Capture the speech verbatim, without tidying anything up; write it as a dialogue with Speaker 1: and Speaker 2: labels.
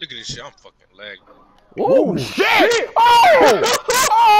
Speaker 1: Look at this shit. I'm fucking lagging.
Speaker 2: Oh, shit! Oh!